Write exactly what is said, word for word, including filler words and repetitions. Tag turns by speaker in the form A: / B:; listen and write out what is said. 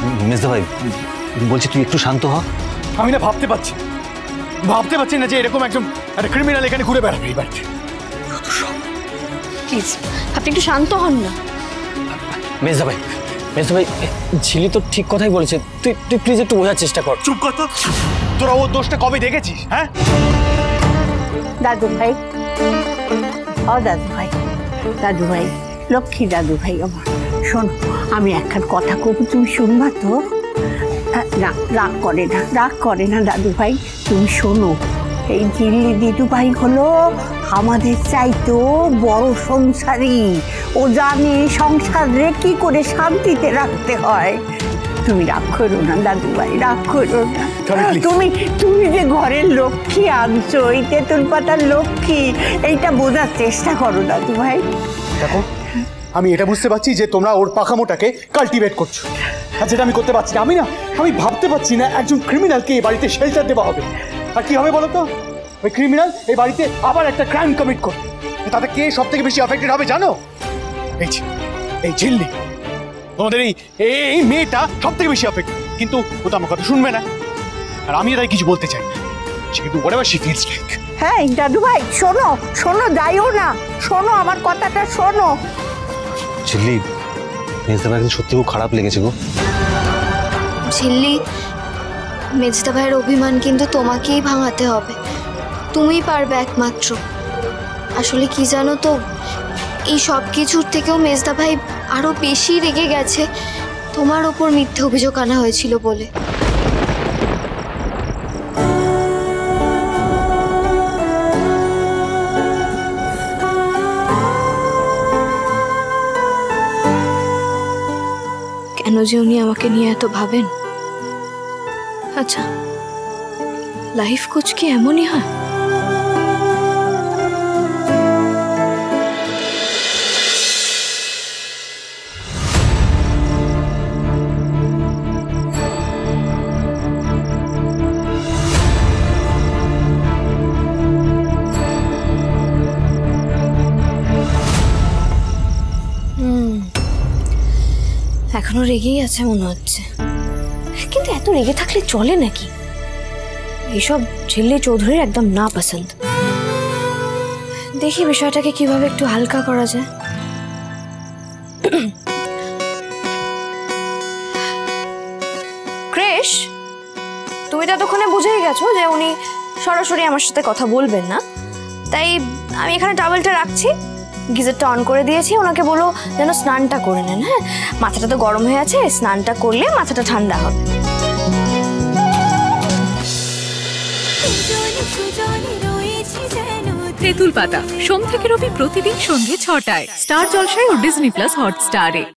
A: মেজদা ভাই বলছি তুই একটু শান্ত হ।
B: আমি না ভাবতে পারছি ভাবতে পারছি না যে এরকম একজন একটা ক্রিমিনাল এখানে ঘুরে বেড়াবে এই বাড়িতে।
C: প্লিজ আপনি একটু শান্ত হন না।
A: মেজদা ভাই মেজদা ভাই ঝিলি তো ঠিক কথাই বলেছে, তুই তুই প্লিজ একটু বোঝার চেষ্টা কর।
B: চুপ কর তো, তোরা ওর দোষটা কবে দেখেছিস? হ্যাঁ
D: দাদু ভাই, ও দাদু ভাই, দাদু ভাই, লক্ষ্মী দাদু ভাই আমার, শোনো আমি একখান কথা কব, তুমি শুনবা তো? রাগ রাগ করে না, রাগ করে না দাদু ভাই, তুমি শোনো। এই ঝিল্লি দিদু ভাই হলো আমাদের চাইতো বড় সংসারী, ও জানে সংসারে কি করে শান্তিতে রাখতে হয়। তুমি রাগ করো না দাদু ভাই, রাগ করো না। তুমি তুমি যে ঘরের লক্ষ্মী আনছো, এই তেঁতুল পাতার লক্ষ্মী, এইটা বোঝার চেষ্টা করো দাদু ভাই।
B: দেখো আমি এটা বুঝতে পারছি যে তোমরা ওর পাখামোটাকে কাল্টিভেট করছো, আর যেটা আমি করতে পারছি না। আমি না আমি ভাবতে পারছি না একজন ক্রিমিনালকে এই বাড়িতে শেল্টার দেওয়া হবে, আর কি হবে বলো তো? ওই ক্রিমিনাল এই বাড়িতে আবার একটা ক্রাইম কমিট করবে, তাতে কে সব থেকে বেশি অ্যাফেক্টেড হবে জানো? এই এই ঝিল্লি, তোমাদের এই এই মেয়েটা সব থেকে বেশি অ্যাফেক্টেড, কিন্তু ও তো আমার কথা শুনবে না, আর আমি তাই কিছু বলতে চাই না। সে কিন্তু whatever she feels like।
D: হ্যাঁ দাদু ভাই শোনো, শোনো, যাইও না, শোনো আমার কথাটা শোনো।
A: ঝিল্লি মেজদা ভাই সত্যি খুব খারাপ লেগেছে গো।
C: ঝিল্লি, মেজদা ভাইয়ের অভিমান কিন্তু তোমাকেই ভাঙাতে হবে, তুমিই পারবে একমাত্র। আসলে কি জানো তো, এই সব কিছুর থেকেও মেজদা ভাই আরো বেশি রেগে গেছে তোমার ওপর মিথ্যে অভিযোগ আনা হয়েছিল বলে। কেন যে উনি আমাকে নিয়ে এত ভাবেন? আচ্ছা, লাইফ কোচ কি এমনই হয়? এখনো রেগেই আছে মনে হচ্ছে, কিন্তু এত রেগে থাকলে চলে নাকি? এইসব ঝিল্লি চৌধুরীর একদম না পছন্দ। দেখি বিষয়টাকে কিভাবে একটু হালকা করা যায়। ক্রিশ, তুমি তো এতক্ষণে বুঝেই গেছো যে উনি সরাসরি আমার সাথে কথা বলবেন না, তাই আমি এখানে টাওয়েলটা রাখছি, গিজারটা অন করে দিয়েছি, ওনাকে বলো যেন স্নানটা করে নেন। হ্যাঁ, মাথাটা তো গরম হয়ে আছে, স্নানটা করলে মাথাটা ঠান্ডা হবে।
E: তেঁতুলপাতা সোম থেকে রবি প্রতিদিন সন্ধ্যে ছটায় স্টার জলসায় ও ডিজনি প্লাস হটস্টারে।